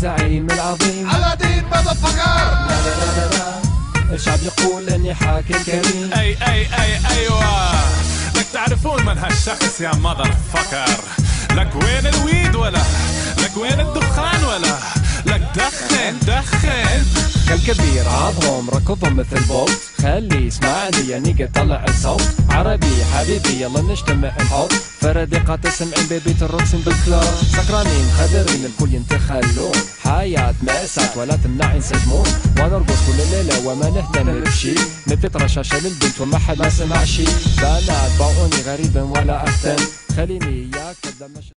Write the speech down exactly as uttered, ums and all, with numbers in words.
الزعيم العظيم على دين مدفقر. لا لا لا لا لا، الشعب يقول اني حاكم كريم. اي اي اي ايوه، لك تعرفون من هالشخص يا مذر فكر. لك وين الويد ولا لك وين الدخان ولا لك دخن دخن. كالكبير عضهم ركضهم مثل بولت، خلي يسمعني يعني قد طلع الصوت. عربي حبيبي يلا نجتمع نحط فردقة تسمعين بيبي ترقصين بالكلار. سكرانين خدرين الكل ينتخلون، حياة مأساة ولا تمنع ينسجمون. ونرقص كل الليلة وما نهتم بشي، نبت رشاشة للبنت وما حد ما سمع شي. بنات باعوني غريبا ولا أهتم، خليني إياك قدام